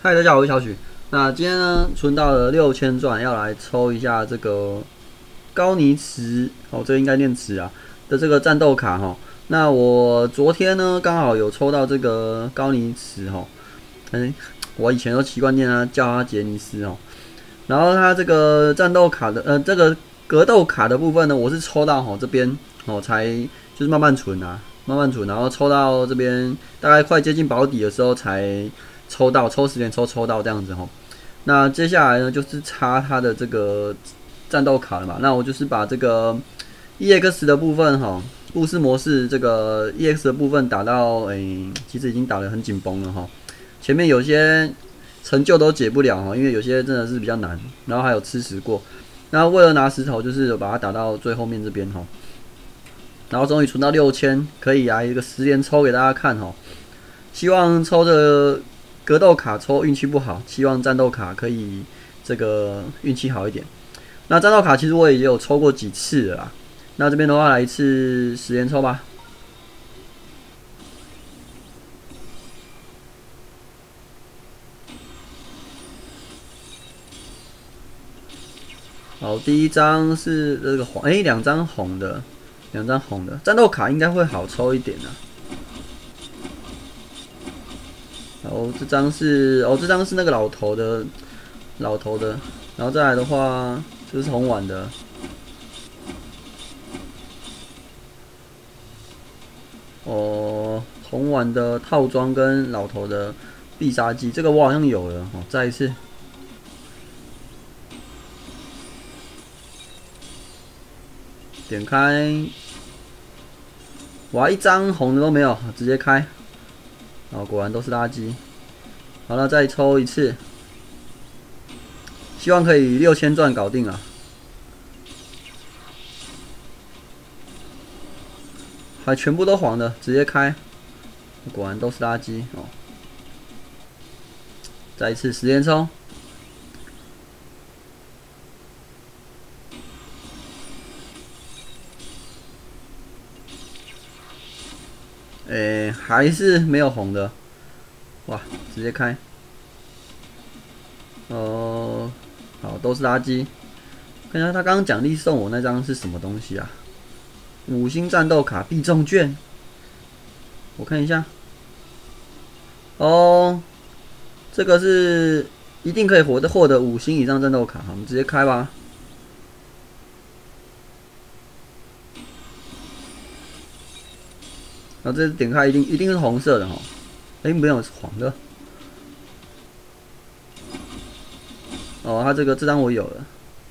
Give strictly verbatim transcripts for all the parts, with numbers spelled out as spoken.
嗨，大家好，我是小许。那今天呢，存到了六千钻，要来抽一下这个高尼茨哦，这个应该念词啊的这个战斗卡哈。那我昨天呢，刚好有抽到这个高尼茨哈，嗯，我以前都习惯念他叫他杰尼斯哦。然后他这个战斗卡的呃，这个格斗卡的部分呢，我是抽到哈这边哦，才就是慢慢存啊，慢慢存，然后抽到这边大概快接近保底的时候才。抽到抽时间抽抽到这样子吼，那接下来呢就是插它的这个战斗卡了嘛。那我就是把这个 E X 的部分哈，故事模式这个 E X 的部分打到诶、欸，其实已经打得很紧绷了哈。前面有些成就都解不了哈，因为有些真的是比较难，然后还有吃屎过。那为了拿石头，就是把它打到最后面这边哈，然后终于存到六千，可以来一个十连抽给大家看哈。希望抽的。格斗卡抽运气不好，希望战斗卡可以这个运气好一点。那战斗卡其实我也有抽过几次了啦。那这边的话来一次十连抽吧。好，第一张是这个黄，哎、欸，两张红的，两张红的战斗卡应该会好抽一点啊。哦，这张是哦，这张是那个老头的，老头的，然后再来的话，这是红碗的。哦，红碗的套装跟老头的必杀技，这个我好像有了哦。再一次，点开，哇，一张红的都没有，直接开。哦，果然都是垃圾。好了，再抽一次，希望可以六千钻搞定啊！还全部都黄的，直接开，果然都是垃圾哦。再一次十连抽，诶、欸，还是没有红的，哇，直接开。哦，好，都是垃圾。看一下他刚刚奖励送我那张是什么东西啊？五星战斗卡必中券，我看一下。哦，这个是一定可以获得获得五星以上战斗卡，我们直接开吧。然后这点开一定一定是红色的哈，哎、欸，没有是黄的。哦，它这个这张我有了。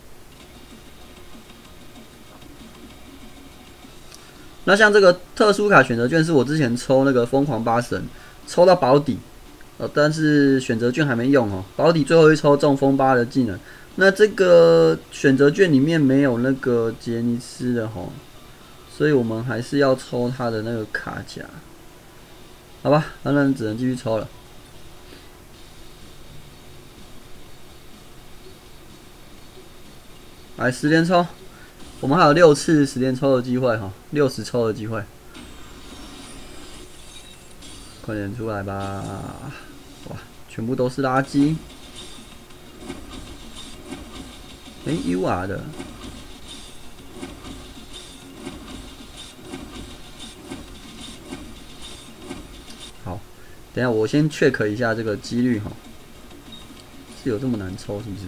那像这个特殊卡选择券是我之前抽那个疯狂八神，抽到保底，呃，但是选择券还没用哦。保底最后一抽中风八的技能，那这个选择券里面没有那个杰尼斯的吼，所以我们还是要抽他的那个卡夹，好吧？那那只能继续抽了。来十连抽。我们还有六次十连抽的机会哈，六十抽的机会，快点出来吧！哇，全部都是垃圾。哎、欸、，U R 的，好，等一下我先 check 一下这个几率哈，是有这么难抽是不是？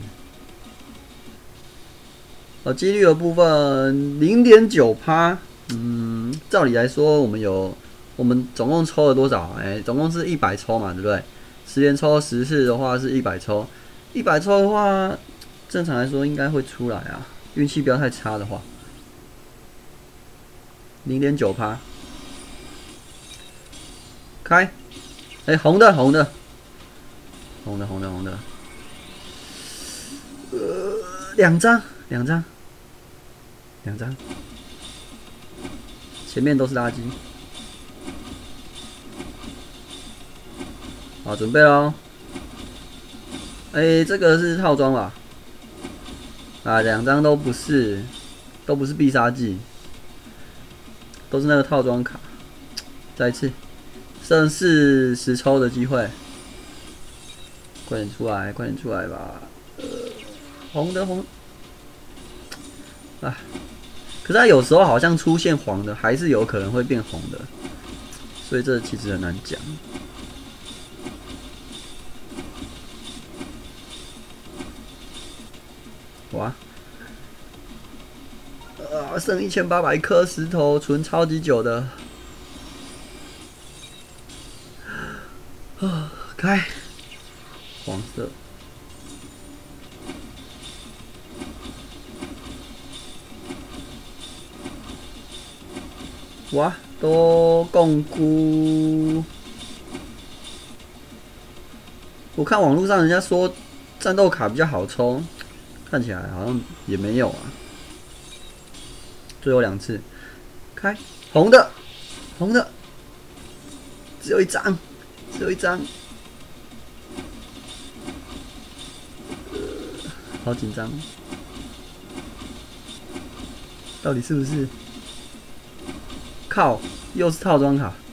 呃，几率的部分零点九趴，嗯，照理来说，我们有，我们总共抽了多少？哎、欸，总共是一百抽嘛，对不对？十连抽十次的话是一百抽，一百抽的话，正常来说应该会出来啊，运气不要太差的话，零点九趴，开，哎、欸，红的红的，红的红的红的，呃，两张两张。两张，前面都是垃圾。好，准备喽。哎、欸，这个是套装吧？啊，两张都不是，都不是必杀技，都是那个套装卡。再一次，剩四十抽的机会， 快点出来，快点出来吧！呃，红的红，啊，可是它有时候好像出现黄的，还是有可能会变红的，所以这其实很难讲。哇！啊，剩一千八百颗石头，存超级久的。啊，开，黄色。哇，都共估。我看网络上人家说战斗卡比较好抽，看起来好像也没有啊。最后两次，开红的，红的，只有一张，只有一张，呃，好紧张，到底是不是？靠，又是套装卡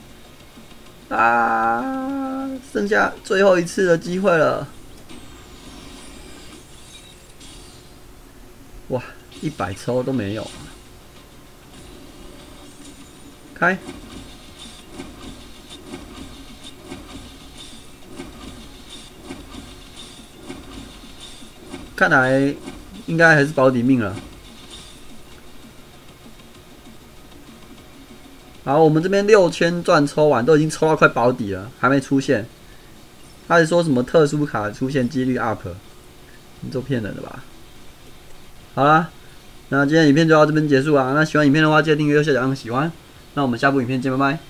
啊！剩下最后一次的机会了，哇，一百抽都没有啊！开，看来应该还是保底命了。好，我们这边六千钻抽完，都已经抽到快保底了，还没出现。他是说什么特殊卡出现几率 up？ 你都骗人的吧？好啦，那今天影片就到这边结束啊。那喜欢影片的话，记得订阅、右下角按个喜欢。那我们下部影片见，拜拜。